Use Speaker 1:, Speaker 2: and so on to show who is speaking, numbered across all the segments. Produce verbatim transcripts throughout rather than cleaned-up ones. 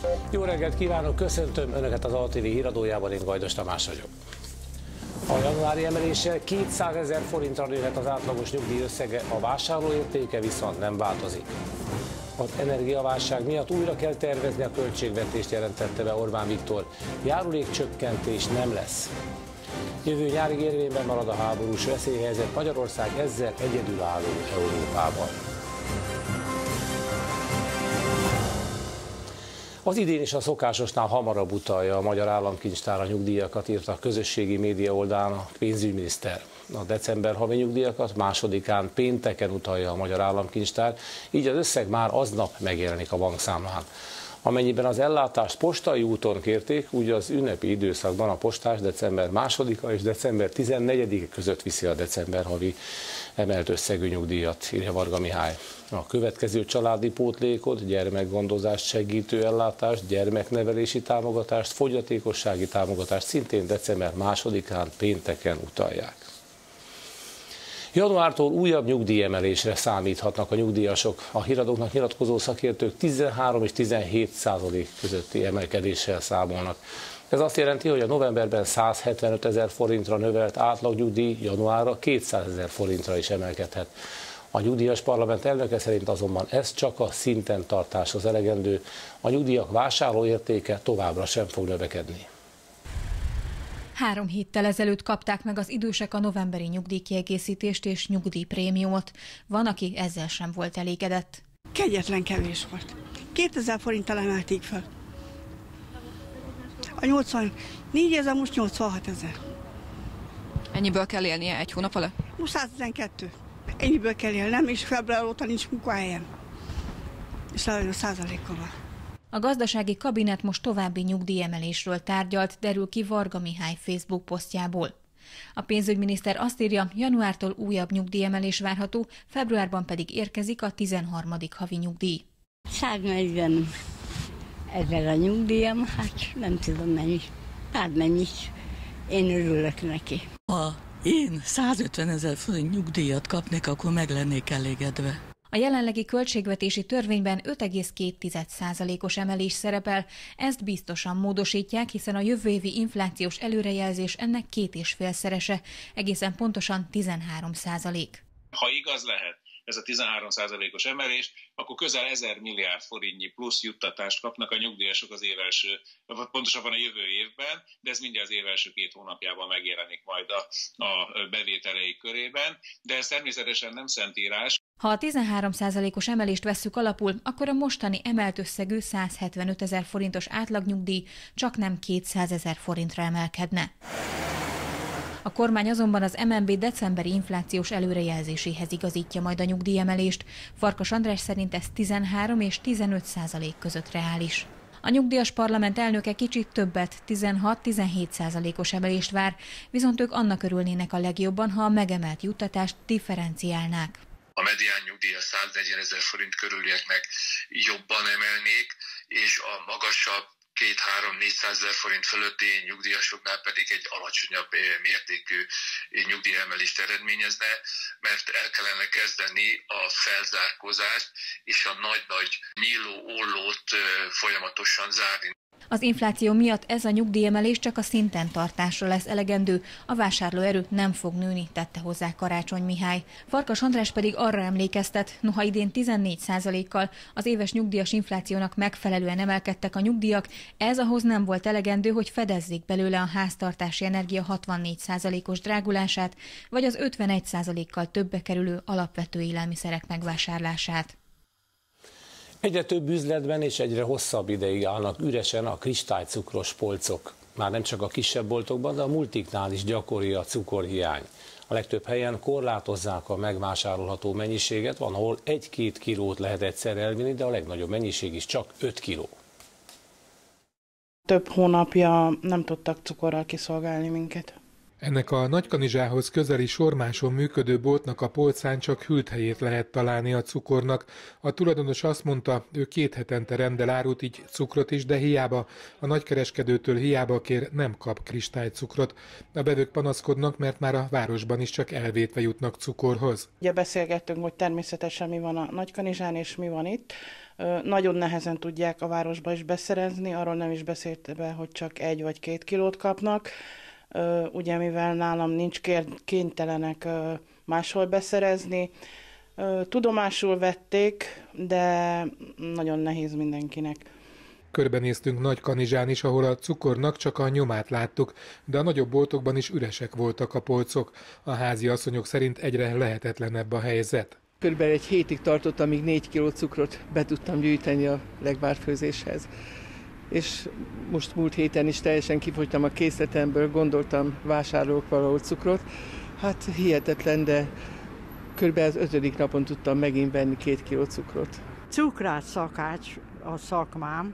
Speaker 1: Jó reggelt kívánok, köszöntöm Önöket az á té vé híradójában, én Gajdos Tamás vagyok. A januári emeléssel kétszázezer forintra nőhet az átlagos nyugdíj összege, a vásárlóértéke viszont nem változik. Az energiaválság miatt újra kell tervezni a költségvetést, jelentette be Orbán Viktor. Járulékcsökkentés nem lesz. Jövő nyárig érvényben marad a háborús veszélyhelyzet, Magyarország ezzel egyedülálló Európában. Az idén is a szokásosnál hamarabb utalja a Magyar Államkincstár a nyugdíjakat, írta a közösségi média oldalán a pénzügyminiszter. A december havi nyugdíjakat másodikán pénteken utalja a Magyar Államkincstár, így az összeg már aznap megjelenik a bankszámlán. Amennyiben az ellátást postai úton kérték, úgy az ünnepi időszakban a postás december másodika és december tizennegyedike között viszi a december havi emelt összegű nyugdíjat, írja Varga Mihály. A következő családi pótlékot, gyermekgondozást segítő ellátást, gyermeknevelési támogatást, fogyatékossági támogatást szintén december másodikán pénteken utalják. Januártól újabb nyugdíjemelésre számíthatnak a nyugdíjasok. A híradóknak nyilatkozó szakértők tizenhárom és tizenhét százalék közötti emelkedéssel számolnak. Ez azt jelenti, hogy a novemberben százhetvenöt ezer forintra növelt átlagnyugdíj januárra kétszázezer forintra is emelkedhet. A nyugdíjas parlament elnöke szerint azonban ez csak a szinten tartáshoz elegendő, a nyugdíjak vásárlóértéke továbbra sem fog növekedni.
Speaker 2: Három héttel ezelőtt kapták meg az idősek a novemberi nyugdíjkiegészítést és nyugdíjprémiumot. Van, aki ezzel sem volt elégedett.
Speaker 3: Kegyetlen kevés volt. kétezer forinttal emelték fel. A nyolcvannégy ezer, most nyolcvanhat ezer.
Speaker 4: Ennyiből kell élnie egy hónap alatt?
Speaker 3: Most száztizenkettő. Ennyiből kell élnem, és február óta nincs munkahelyem. És legalább százalékkal van.
Speaker 2: A gazdasági kabinet most további nyugdíjemelésről tárgyalt, derül ki Varga Mihály Facebook posztjából. A pénzügyminiszter azt írja, januártól újabb nyugdíjemelés várható, februárban pedig érkezik a tizenharmadik havi nyugdíj.
Speaker 5: száznegyven ezer a nyugdíjam, hát nem tudom mennyi. Hát mennyi. Én örülök neki.
Speaker 6: Ha én százötven ezer forint nyugdíjat kapnék, akkor meg lennék elégedve.
Speaker 2: A jelenlegi költségvetési törvényben öt egész két százalékos emelés szerepel, ezt biztosan módosítják, hiszen a jövő évi inflációs előrejelzés ennek két és félszerese, egészen pontosan tizenhárom százalék.
Speaker 7: Ha igaz lehet ez a tizenhárom százalékos emelés, akkor közel ezer milliárd forintnyi plusz juttatást kapnak a nyugdíjasok az év első, vagy pontosabban a jövő évben, de ez mindjárt az év első két hónapjában megjelenik majd a, a bevételeik körében, de ez természetesen nem szentírás.
Speaker 2: Ha a tizenhárom százalékos emelést vesszük alapul, akkor a mostani emelt összegű százhetvenöt ezer forintos átlagnyugdíj csak nem kétszázezer forintra emelkedne. A kormány azonban az em en bé decemberi inflációs előrejelzéséhez igazítja majd a nyugdíjemelést. Farkas András szerint ez tizenhárom és tizenöt százalék között reális. A nyugdíjas parlament elnöke kicsit többet, tizenhat-tizenhét százalékos emelést vár, viszont ők annak örülnének a legjobban, ha a megemelt juttatást differenciálnák.
Speaker 8: A medián nyugdíja száznegyven ezer forint körülieknek jobban emelnék, és a magasabb két-három-négyszázezer forint fölötti nyugdíjasoknál pedig egy alacsonyabb mértékű nyugdíjemelést eredményezne, mert el kellene kezdeni a felzárkózást és a nagy-nagy nyíló ollót folyamatosan zárni.
Speaker 2: Az infláció miatt ez a nyugdíjemelés csak a szinten tartásra lesz elegendő, a vásárlóerő nem fog nőni, tette hozzá Karácsony Mihály. Farkas András pedig arra emlékeztet, noha idén tizennégy százalékkal az éves nyugdíjas inflációnak megfelelően emelkedtek a nyugdíjak, ez ahhoz nem volt elegendő, hogy fedezzék belőle a háztartási energia hatvannégy százalékos drágulását, vagy az ötvenegy százalékkal többe kerülő alapvető élelmiszerek megvásárlását.
Speaker 1: Egyre több üzletben és egyre hosszabb ideig állnak üresen a kristálycukros polcok. Már nem csak a kisebb boltokban, de a multiknál is gyakori a cukorhiány. A legtöbb helyen korlátozzák a megvásárolható mennyiséget, van, ahol egy-két kilót lehet egyszerre elvinni, de a legnagyobb mennyiség is csak öt kiló.
Speaker 9: Több hónapja nem tudtak cukorral kiszolgálni minket. Ennek a Nagykanizsához közeli Sormáson működő boltnak a polcán csak hűlt helyét lehet találni a cukornak. A tulajdonos azt mondta, ő két hetente rendel árut, így cukrot is, de hiába a nagykereskedőtől hiába kér, nem kap kristálycukrot. A bevők panaszkodnak, mert már a városban is csak elvétve jutnak cukorhoz.
Speaker 10: Ugye beszélgettünk, hogy természetesen mi van a Nagykanizsán és mi van itt. Nagyon nehezen tudják a városba is beszerezni, arról nem is beszélt be, hogy csak egy vagy két kilót kapnak. Ugye mivel nálam nincs kénytelenek máshol beszerezni. Tudomásul vették, de nagyon nehéz mindenkinek.
Speaker 9: Körbenéztünk Nagykanizsán is, ahol a cukornak csak a nyomát láttuk, de a nagyobb boltokban is üresek voltak a polcok. A házi asszonyok szerint egyre lehetetlenebb a helyzet.
Speaker 11: Körülbelül egy hétig tartott, amíg négy kiló cukrot be tudtam gyűjteni a legvárfőzéshez. És most múlt héten is teljesen kifogytam a készletemből, gondoltam, vásárolok valahol cukrot. Hát hihetetlen, de körülbelül az ötödik napon tudtam megint venni két kiló cukrot.
Speaker 12: Cukrász szakács a szakmám.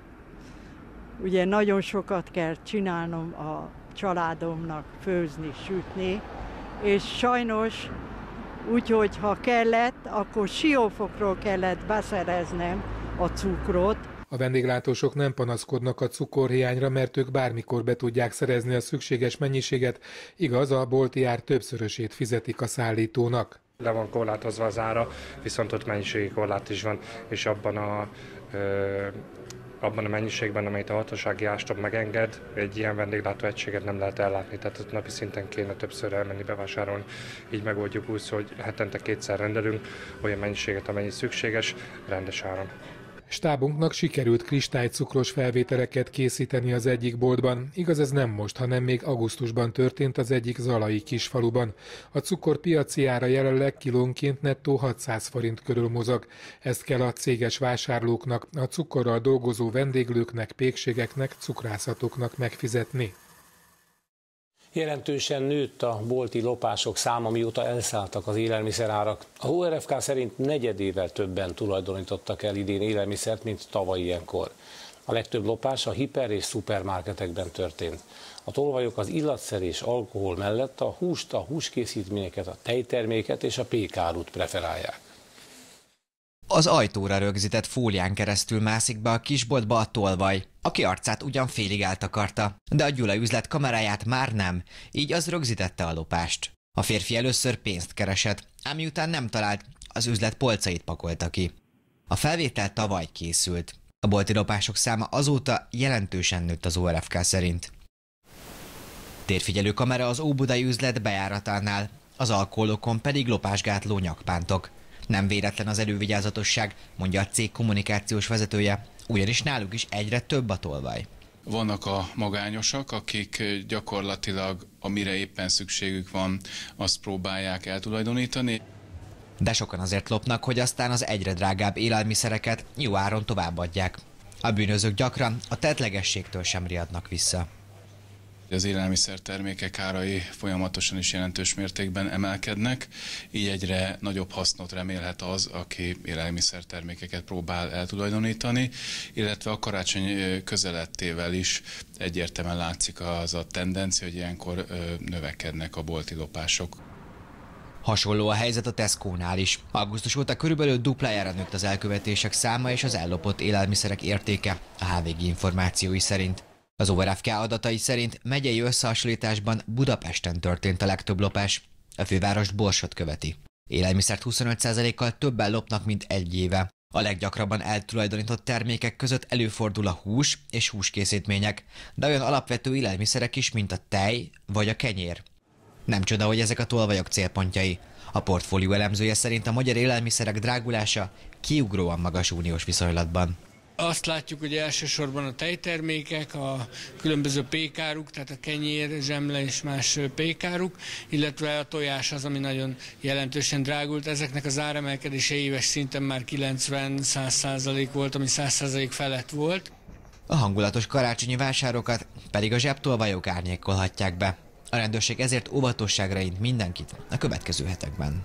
Speaker 12: Ugye nagyon sokat kell csinálnom a családomnak, főzni, sütni, és sajnos úgyhogy ha kellett, akkor Siófokról kellett beszereznem a cukrot.
Speaker 9: A vendéglátósok nem panaszkodnak a cukorhiányra, mert ők bármikor be tudják szerezni a szükséges mennyiséget, igaz, a bolti ár többszörösét fizetik a szállítónak.
Speaker 13: Le van korlátozva az ára, viszont ott mennyiségi korlát is van, és abban a, ö, abban a mennyiségben, amelyet a hatósági ástop megenged, egy ilyen vendéglátó egységet nem lehet ellátni, tehát napi szinten kéne többször elmenni bevásárolni. Így megoldjuk úgy, hogy hetente kétszer rendelünk olyan mennyiséget, amennyi szükséges, rendes áron.
Speaker 9: Stábunknak sikerült kristálycukros felvételeket készíteni az egyik boltban. Igaz, ez nem most, hanem még augusztusban történt az egyik zalai kisfaluban. A cukor piaci ára jelenleg kilónként nettó hatszáz forint körül mozog. Ezt kell a céges vásárlóknak, a cukorral dolgozó vendéglőknek, pékségeknek, cukrászatoknak megfizetni.
Speaker 1: Jelentősen nőtt a bolti lopások száma, mióta elszálltak az élelmiszerárak. A o er ef ká szerint negyedével többen tulajdonítottak el idén élelmiszert, mint tavaly ilyenkor. A legtöbb lopás a hiper- és szupermarketekben történt. A tolvajok az illatszer és alkohol mellett a húst, a húskészítményeket, a tejterméket és a pékárút preferálják.
Speaker 14: Az ajtóra rögzített fólián keresztül mászik be a kisboltba a tolvaj, aki arcát ugyan félig eltakarta, de a Gyula üzlet kameráját már nem, így az rögzítette a lopást. A férfi először pénzt keresett, ám miután nem talált, az üzlet polcait pakolta ki. A felvétel tavaly készült. A bolti lopások száma azóta jelentősen nőtt az o er ef ká szerint. Térfigyelő kamera az óbudai üzlet bejáratánál, az alkoholokon pedig lopásgátló nyakpántok. Nem véletlen az elővigyázatosság, mondja a cég kommunikációs vezetője, ugyanis náluk is egyre több a tolvaj.
Speaker 15: Vannak a magányosak, akik gyakorlatilag amire éppen szükségük van, azt próbálják eltulajdonítani.
Speaker 14: De sokan azért lopnak, hogy aztán az egyre drágább élelmiszereket jó áron továbbadják. A bűnözők gyakran a tettlegességtől sem riadnak vissza.
Speaker 15: Az élelmiszertermékek árai folyamatosan is jelentős mértékben emelkednek, így egyre nagyobb hasznot remélhet az, aki élelmiszertermékeket próbál eltulajdonítani, illetve a karácsony közelettével is egyértelműen látszik az a tendencia, hogy ilyenkor növekednek a bolti lopások.
Speaker 14: Hasonló a helyzet a Tesco-nál is. Augusztus óta körülbelül duplájára nőtt az elkövetések száma és az ellopott élelmiszerek értéke, a há vé gé információi szerint. Az o er ef ká adatai szerint megyei összehasonlításban Budapesten történt a legtöbb lopás, a fővárost Borsod követi. Élelmiszert huszonöt százalékkal többen lopnak, mint egy éve. A leggyakrabban eltulajdonított termékek között előfordul a hús és húskészítmények, de olyan alapvető élelmiszerek is, mint a tej vagy a kenyér. Nem csoda, hogy ezek a tolvajok célpontjai. A portfólió elemzője szerint a magyar élelmiszerek drágulása kiugróan magas uniós viszonylatban.
Speaker 16: Azt látjuk, hogy elsősorban a tejtermékek, a különböző pékáruk, tehát a kenyér, zsemle és más pékáruk, illetve a tojás az, ami nagyon jelentősen drágult. Ezeknek az áremelkedése éves szinten már kilencven-száz százalék volt, ami száz százalék felett volt.
Speaker 14: A hangulatos karácsonyi vásárokat pedig a zsebtolvajok árnyékolhatják be. A rendőrség ezért óvatosságra int mindenkit a következő hetekben.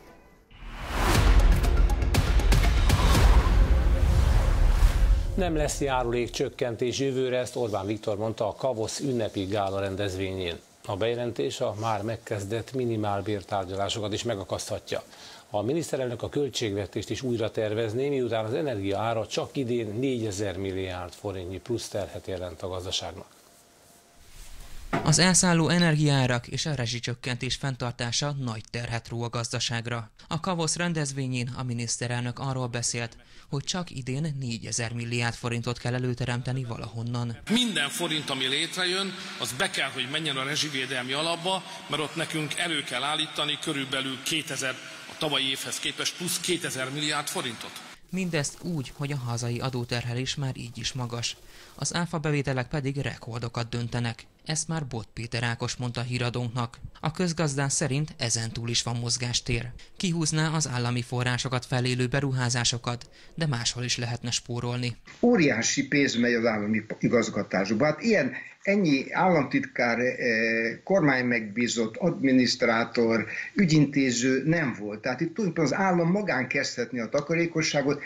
Speaker 1: Nem lesz járulékcsökkentés jövőre, ezt Orbán Viktor mondta a Kavosz ünnepi gála rendezvényén. A bejelentés a már megkezdett minimálbértárgyalásokat is megakaszthatja. A miniszterelnök a költségvetést is újra tervezné, miután az energia ára csak idén négyezer milliárd forintnyi plusz terhet jelent a gazdaságnak.
Speaker 17: Az elszálló energiaárak és a rezsicsökkentés fenntartása nagy terhet ró a gazdaságra. A Kavosz rendezvényén a miniszterelnök arról beszélt, hogy csak idén négyezer milliárd forintot kell előteremteni valahonnan.
Speaker 18: Minden forint, ami létrejön, az be kell, hogy menjen a rezsivédelmi alapba, mert ott nekünk elő kell állítani körülbelül kétezer, a tavalyi évhez képest plusz kétezer milliárd forintot.
Speaker 17: Mindezt úgy, hogy a hazai adóterhelés már így is magas. Az áfa bevételek pedig rekordokat döntenek. Ezt már Bot Péter Ákos mondta híradónknak. A közgazdán szerint ezentúl is van mozgástér. Kihúzná az állami forrásokat felélő beruházásokat, de máshol is lehetne spórolni.
Speaker 19: Óriási pénz megy az állami igazgatásba. Hát ilyen ennyi államtitkár, kormánymegbízott, adminisztrátor, ügyintéző nem volt. Tehát itt tulajdonképpen az állam magán kezdhetni a takarékosságot.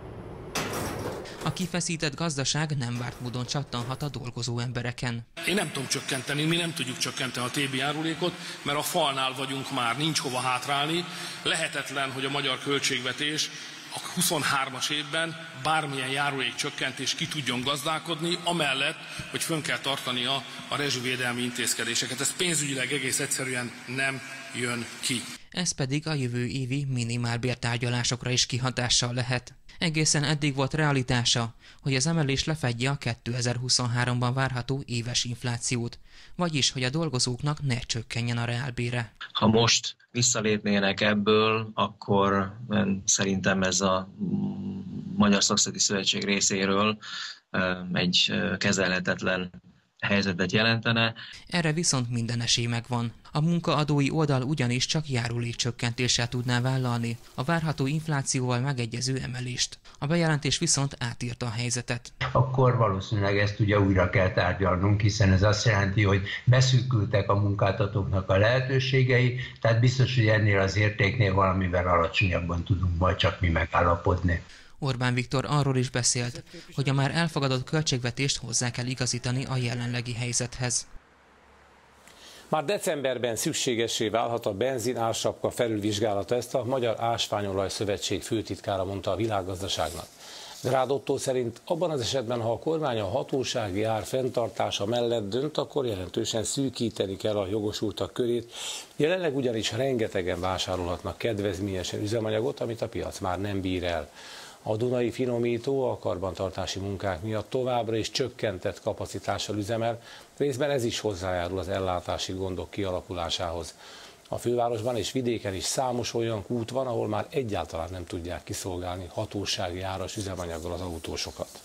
Speaker 17: A kifeszített gazdaság nem várt módon csattanhat a dolgozó embereken.
Speaker 18: Én nem tudom csökkenteni, mi nem tudjuk csökkenteni a té bé járulékot, mert a falnál vagyunk már, nincs hova hátrálni. Lehetetlen, hogy a magyar költségvetés a huszonhármas évben bármilyen járulékcsökkentés ki tudjon gazdálkodni, amellett, hogy fönn kell tartani a, a rezsivédelmi intézkedéseket. Ez pénzügyileg egész egyszerűen nem jön ki.
Speaker 17: Ez pedig a jövő évi minimálbértárgyalásokra is kihatással lehet. Egészen eddig volt realitása, hogy az emelés lefedje a kétezer-huszonháromban várható éves inflációt, vagyis, hogy a dolgozóknak ne csökkenjen a reálbére.
Speaker 20: Ha most visszalépnének ebből, akkor szerintem ez a Magyar Szakszakmai Szövetség részéről egy kezelhetetlen helyzetet jelentene.
Speaker 17: Erre viszont minden esély megvan. A munkaadói oldal ugyanis csak járulékcsökkentéssel tudná vállalni a várható inflációval megegyező emelést. A bejelentés viszont átírta a helyzetet.
Speaker 21: Akkor valószínűleg ezt ugye újra kell tárgyalnunk, hiszen ez azt jelenti, hogy beszűkültek a munkáltatóknak a lehetőségei, tehát biztos, hogy ennél az értéknél valamivel alacsonyabban tudunk majd csak mi megállapodni.
Speaker 17: Orbán Viktor arról is beszélt, hogy a már elfogadott költségvetést hozzá kell igazítani a jelenlegi helyzethez.
Speaker 1: Már decemberben szükségessé válhat a benzin ársapka felülvizsgálata, ezt a Magyar Ásványolaj Szövetség főtitkára mondta a Világgazdaságnak. Drád Ottó szerint abban az esetben, ha a kormány a hatósági ár fenntartása mellett dönt, akkor jelentősen szűkíteni kell a jogosultak körét. Jelenleg ugyanis rengetegen vásárolhatnak kedvezményesen üzemanyagot, amit a piac már nem bír el. A Dunai Finomító a karbantartási munkák miatt továbbra is csökkentett kapacitással üzemel, részben ez is hozzájárul az ellátási gondok kialakulásához. A fővárosban és vidéken is számos olyan kút van, ahol már egyáltalán nem tudják kiszolgálni hatósági áras üzemanyaggal az autósokat.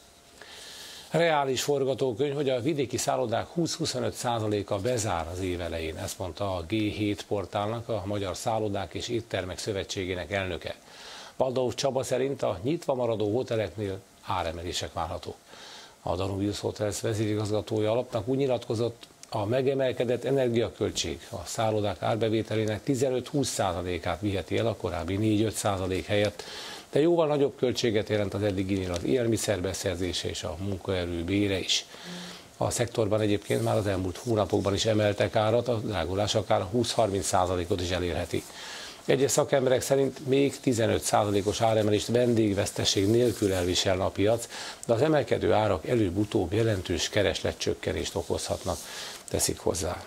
Speaker 1: Reális forgatókönyv, hogy a vidéki szállodák húsz-huszonöt százaléka bezár az év elején, ezt mondta a gé hét portálnak a Magyar Szállodák és Éttermek Szövetségének elnöke. Baldauf Csaba szerint a nyitva maradó hoteleknél áremelések várhatók. A Danubius Hotels vezérigazgatója alapnak úgy nyilatkozott, a megemelkedett energiaköltség a szállodák árbevételének tizenöt-húsz százalékát viheti el a korábbi négy-öt százalék helyett, de jóval nagyobb költséget jelent az eddiginél az élelmiszerbeszerzése és a munkaerő bére is. A szektorban egyébként már az elmúlt hónapokban is emeltek árat, a drágulás akár húsz-harminc százalékot is elérheti. Egyes szakemberek szerint még tizenöt százalékos áremelést vendégveszteség nélkül elviselne a piac, de az emelkedő árak előbb-utóbb jelentős keresletcsökkenést okozhatnak, teszik hozzá.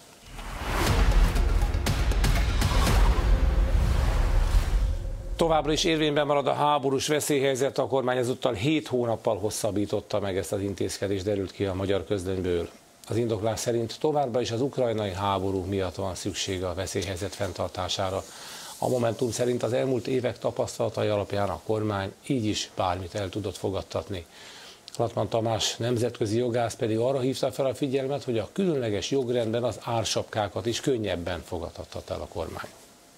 Speaker 1: Továbbra is érvényben marad a háborús veszélyhelyzet, a kormány ezúttal hét hónappal hosszabbította meg ezt az intézkedést, derült ki a Magyar Közlönyből. Az indoklás szerint továbbra is az ukrajnai háború miatt van szüksége a veszélyhelyzet fenntartására. A Momentum szerint az elmúlt évek tapasztalatai alapján a kormány így is bármit el tudott fogadtatni. Latman Tamás nemzetközi jogász pedig arra hívta fel a figyelmet, hogy a különleges jogrendben az ársapkákat is könnyebben fogadhathat el a kormány.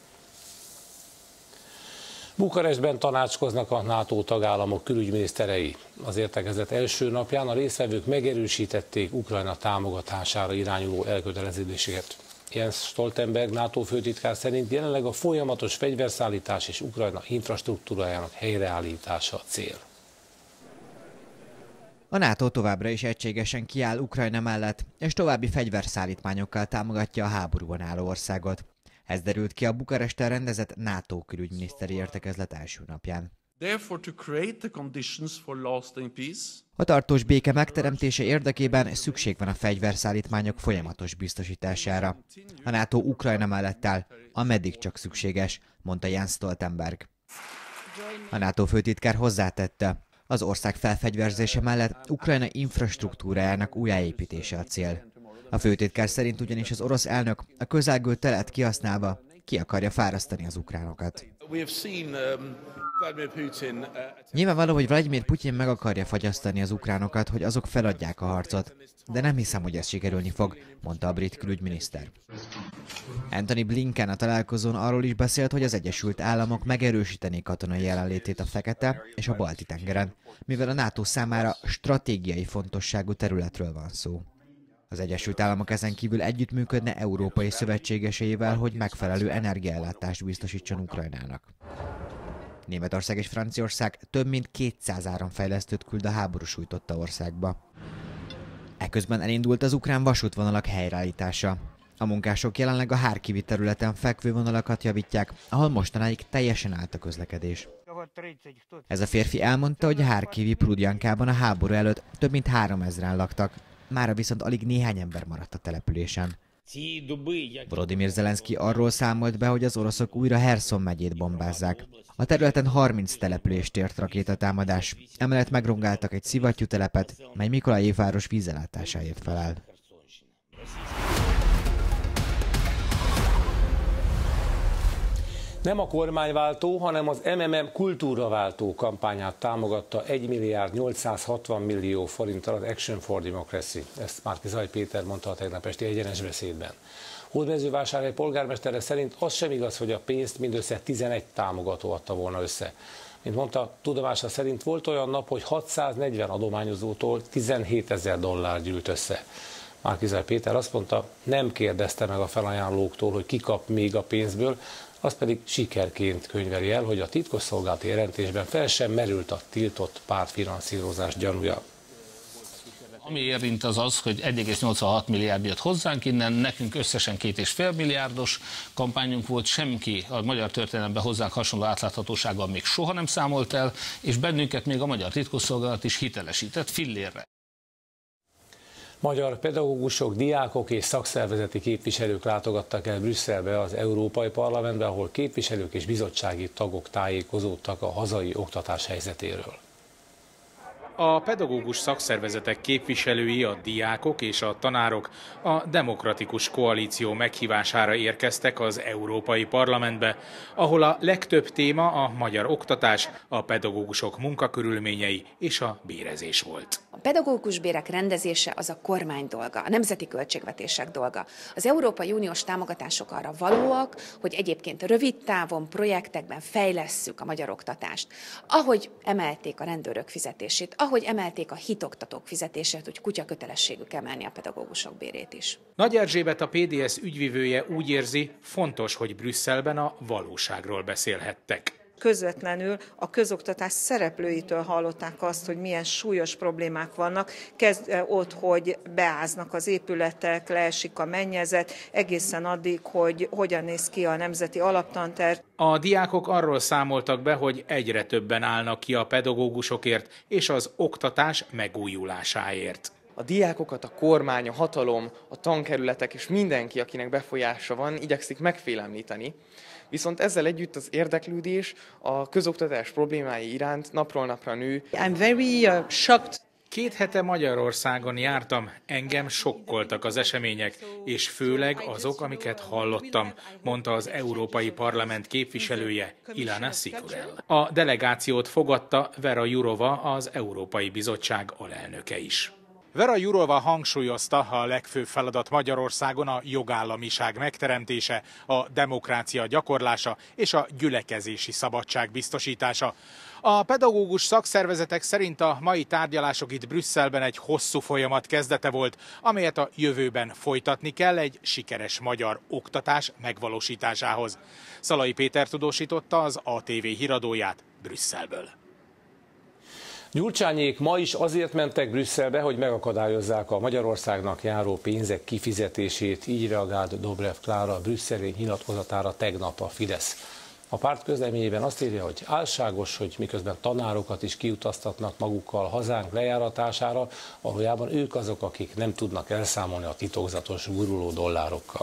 Speaker 1: Bukarestben tanácskoznak a NATO tagállamok külügyminiszterei. Az értekezlet első napján a résztvevők megerősítették Ukrajna támogatására irányuló elköteleződéseket. Jens Stoltenberg NATO főtitkár szerint jelenleg a folyamatos fegyverszállítás és Ukrajna infrastruktúrájának helyreállítása a cél.
Speaker 14: A NATO továbbra is egységesen kiáll Ukrajna mellett, és további fegyverszállítmányokkal támogatja a háborúban álló országot. Ez derült ki a Bukaresten rendezett NATO külügyminiszteri értekezlet első napján. A tartós béke megteremtése érdekében szükség van a fegyverszállítmányok folyamatos biztosítására. A NATO Ukrajna mellett áll, ameddig csak szükséges, mondta Jens Stoltenberg. A NATO főtitkár hozzátette, az ország felfegyverzése mellett Ukrajna infrastruktúrájának újjáépítése a cél. A főtitkár szerint ugyanis az orosz elnök a közelgő telet kihasználva ki akarja fárasztani az ukránokat. Nyilvánvaló, hogy Vladimir Putyin meg akarja fagyasztani az ukránokat, hogy azok feladják a harcot, de nem hiszem, hogy ez sikerülni fog, mondta a brit külügyminiszter. Antony Blinken a találkozón arról is beszélt, hogy az Egyesült Államok megerősítenék katonai jelenlétét a Fekete és a Balti-tengeren, mivel a NATO számára stratégiai fontosságú területről van szó. Az Egyesült Államok ezen kívül együttműködne európai szövetségeseivel, hogy megfelelő energiaellátást biztosítson Ukrajnának. Németország és Franciaország több mint kétszáz áramfejlesztőt küld a háború sújtotta országba. Eközben elindult az ukrán vasútvonalak helyreállítása. A munkások jelenleg a Harkivi területen fekvő vonalakat javítják, ahol mostanáig teljesen állt a közlekedés. Ez a férfi elmondta, hogy a Harkivi Prudjankában a háború előtt több mint háromezren laktak, mára viszont alig néhány ember maradt a településen. Volodymyr Zelenszky arról számolt be, hogy az oroszok újra Herson megyét bombázzák. A területen harminc települést ért rakétatámadás, emellett megrongáltak egy szivattyútelepet, mely Mikolajiv város vízellátásáért felel.
Speaker 1: Nem a kormányváltó, hanem az em em em kultúraváltó kampányát támogatta egy milliárd nyolcszázhatvan millió forinttal az Action for Democracy. Ezt Márki-Zay Péter mondta a tegnap esti egyenes beszédben. Hódmezővásárhely polgármestere szerint az sem igaz, hogy a pénzt mindössze tizenegy támogató adta volna össze. Mint mondta, tudomása szerint volt olyan nap, hogy hatszáznegyven adományozótól tizenhétezer dollár gyűlt össze. Márki-Zay Péter azt mondta, nem kérdezte meg a felajánlóktól, hogy ki kap még a pénzből, az pedig sikerként könyveli el, hogy a titkosszolgálati jelentésben fel sem merült a tiltott pártfinanszírozás gyanúja.
Speaker 18: Ami érint az az, hogy egy egész nyolcvanhat milliárd jött hozzánk innen, nekünk összesen két és fél milliárdos kampányunk volt, senki a magyar történelemben hozzánk hasonló átláthatósággal még soha nem számolt el, és bennünket még a magyar titkosszolgálat is hitelesített fillérre.
Speaker 1: Magyar pedagógusok, diákok és szakszervezeti képviselők látogattak el Brüsszelbe az Európai Parlamentbe, ahol képviselők és bizottsági tagok tájékozódtak a hazai oktatás helyzetéről.
Speaker 4: A pedagógus szakszervezetek képviselői, a diákok és a tanárok a Demokratikus Koalíció meghívására érkeztek az Európai Parlamentbe, ahol a legtöbb téma a magyar oktatás, a pedagógusok munkakörülményei és a bérezés volt.
Speaker 22: A pedagógus bérek rendezése az a kormány dolga, a nemzeti költségvetések dolga. Az Európai Uniós támogatások arra valóak, hogy egyébként rövid távon projektekben fejlesszük a magyar oktatást. Ahogy emelték a rendőrök fizetését, ahogy emelték a hitoktatók fizetését, hogy kutya kötelességük emelni a pedagógusok bérét is.
Speaker 4: Nagy Erzsébet, a pé dé es ügyvivője úgy érzi, fontos, hogy Brüsszelben a valóságról beszélhettek.
Speaker 23: Közvetlenül a közoktatás szereplőitől hallották azt, hogy milyen súlyos problémák vannak. Kezd ott, hogy beáznak az épületek, leesik a mennyezet, egészen addig, hogy hogyan néz ki a nemzeti alaptanterv.
Speaker 4: A diákok arról számoltak be, hogy egyre többen állnak ki a pedagógusokért és az oktatás megújulásáért.
Speaker 24: A diákokat a kormány, a hatalom, a tankerületek és mindenki, akinek befolyása van, igyekszik megfélemlíteni. Viszont ezzel együtt az érdeklődés a közoktatás problémái iránt napról napra nő.
Speaker 23: I'm very uh, shocked.
Speaker 4: Két hete Magyarországon jártam, engem sokkoltak az események, és főleg azok, amiket hallottam, mondta az Európai Parlament képviselője, Ilana Sikurel. A delegációt fogadta Vera Jourova, az Európai Bizottság alelnöke is. Vera Jourova hangsúlyozta, a legfőbb feladat Magyarországon a jogállamiság megteremtése, a demokrácia gyakorlása és a gyülekezési szabadság biztosítása. A pedagógus szakszervezetek szerint a mai tárgyalások itt Brüsszelben egy hosszú folyamat kezdete volt, amelyet a jövőben folytatni kell egy sikeres magyar oktatás megvalósításához. Szalai Péter tudósította az á té vé híradóját Brüsszelből.
Speaker 1: Gyurcsányék ma is azért mentek Brüsszelbe, hogy megakadályozzák a Magyarországnak járó pénzek kifizetését, így reagált Dobrev Klára brüsszeli nyilatkozatára tegnap a Fidesz. A párt közleményében azt írja, hogy álságos, hogy miközben tanárokat is kiutaztatnak magukkal hazánk lejáratására, valójában ők azok, akik nem tudnak elszámolni a titokzatos guruló dollárokkal.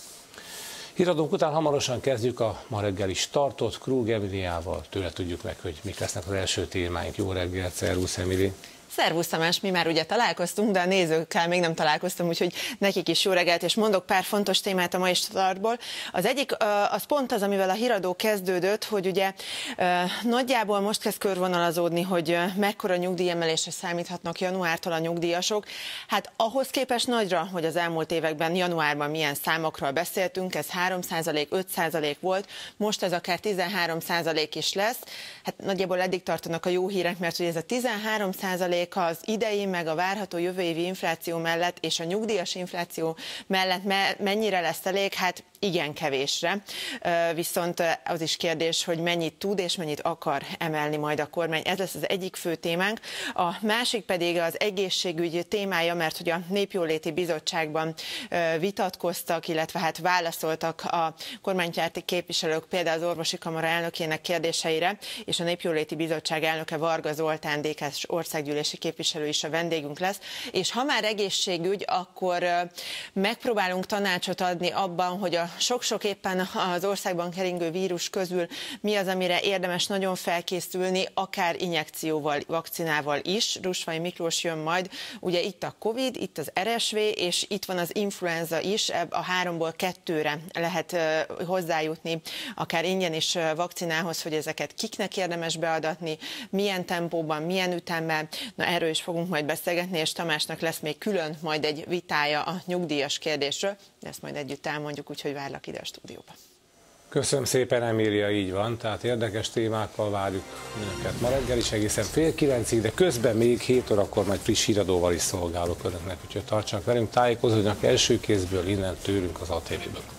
Speaker 1: Híradónk után hamarosan kezdjük a ma reggeli startot Krug Emiliával. Tőle tudjuk meg, hogy mik lesznek az első témáink. Jó reggelt, szervusz Emili!
Speaker 3: Szervusz Tamás, mi már ugye találkoztunk, de a nézőkkel még nem találkoztam, úgyhogy nekik is jó reggelt, és mondok pár fontos témát a mai startból. Az egyik az pont az, amivel a híradó kezdődött, hogy ugye nagyjából most kezd körvonalazódni, hogy mekkora nyugdíjemelésre számíthatnak januártól a nyugdíjasok. Hát ahhoz képest nagyra, hogy az elmúlt években januárban milyen számokról beszéltünk, ez három százalék, öt százalék volt, most ez akár tizenhárom százalék is lesz. Hát nagyjából eddig tartanak a jó hírek, mert ugye ez a tizenhárom százalék az idei, meg a várható jövő évi infláció mellett és a nyugdíjas infláció mellett mennyire lesz elég, hát igen kevésre. Viszont az is kérdés, hogy mennyit tud és mennyit akar emelni majd a kormány. Ez lesz az egyik fő témánk. A másik pedig az egészségügy témája, mert hogy a Népjóléti Bizottságban vitatkoztak, illetve hát válaszoltak a kormánypárti képviselők, például az Orvosi Kamara elnökének kérdéseire, és a Népjóléti Bizottság elnöke Varga Zoltán, dé ká-s országgyűlési képviselő is a vendégünk lesz. És ha már egészségügy, akkor megpróbálunk tanácsot adni abban, hogy a sok-sok éppen az országban keringő vírus közül mi az, amire érdemes nagyon felkészülni, akár injekcióval, vakcinával is. Rusvai Miklós jön majd, ugye itt a Covid, itt az er es vé, és itt van az influenza is, a háromból kettőre lehet hozzájutni, akár ingyen is vakcinához, hogy ezeket kiknek érdemes beadatni, milyen tempóban, milyen ütemmel. Na, erről is fogunk majd beszélgetni, és Tamásnak lesz még külön majd egy vitája a nyugdíjas kérdésről, de ezt majd együtt elmondjuk, úgyhogy várlak ide a stúdióba.
Speaker 1: Köszönöm szépen, Emília, így van, tehát érdekes témákkal várjuk önöket ma reggel is egészen fél kilencig, de közben még hét órakor majd friss híradóval is szolgálok önöknek, úgyhogy tartsanak velünk, tájékozódjanak első kézből innen tőlünk az á té véből.